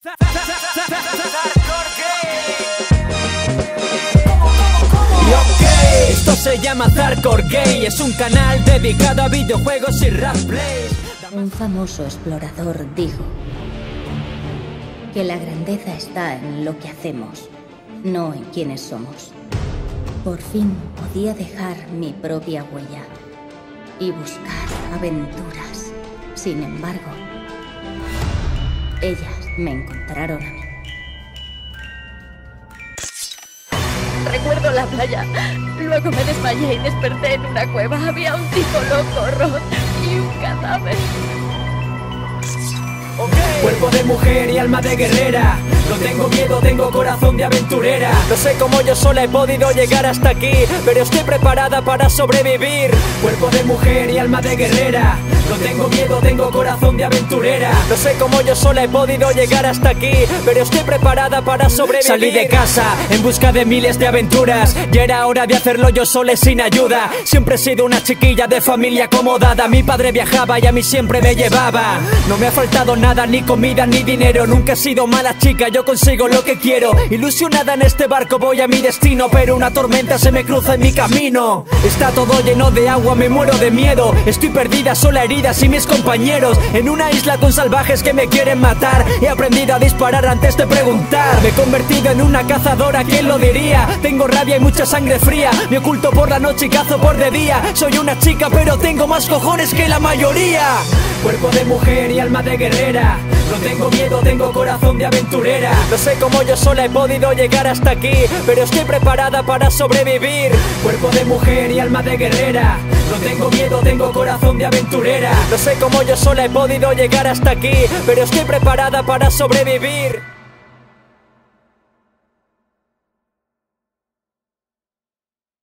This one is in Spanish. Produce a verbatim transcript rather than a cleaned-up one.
Y ok, esto se llama Hardcore Gay. Es un canal dedicado a videojuegos y rap play. Un famoso explorador dijo que la grandeza está en lo que hacemos, no en quiénes somos. Por fin podía dejar mi propia huella y buscar aventuras. Sin embargo, ellas me encontraron a mí. Recuerdo la playa. Luego me desmayé y desperté en una cueva. Había un tipo loco, Rod, y un cadáver. Okay. Cuerpo de mujer y alma de guerrera. No tengo miedo, tengo corazón de aventurera. No sé cómo yo sola he podido llegar hasta aquí, pero estoy preparada para sobrevivir. Cuerpo de mujer y alma de guerrera. No tengo miedo, tengo corazón de aventurera. No sé cómo yo sola he podido llegar hasta aquí, pero estoy preparada para sobrevivir. Salí de casa en busca de miles de aventuras. Ya era hora de hacerlo yo sola y sin ayuda. Siempre he sido una chiquilla de familia acomodada. Mi padre viajaba y a mí siempre me llevaba. No me ha faltado nada, ni comida ni dinero. Nunca he sido mala chica, yo consigo lo que quiero. Ilusionada en este barco voy a mi destino, pero una tormenta se me cruza en mi camino. Está todo lleno de agua, me muero de miedo. Estoy perdida, sola, herida, sin mis compañeros. En una isla con salvajes que me quieren matar. He aprendido a disparar antes de preguntar. Me he convertido en una cazadora, ¿quién lo diría? Tengo rabia y mucha sangre fría. Me oculto por la noche y cazo por de día. Soy una chica pero tengo más cojones que la mayoría. Cuerpo de mujer y alma de guerrera. No tengo miedo, tengo corazón de aventurera. No sé cómo yo sola he podido llegar hasta aquí, pero estoy preparada para sobrevivir. Cuerpo de mujer y alma de guerrera. No tengo miedo, tengo corazón de aventurera. No sé cómo yo sola he podido llegar hasta aquí, pero estoy preparada para sobrevivir.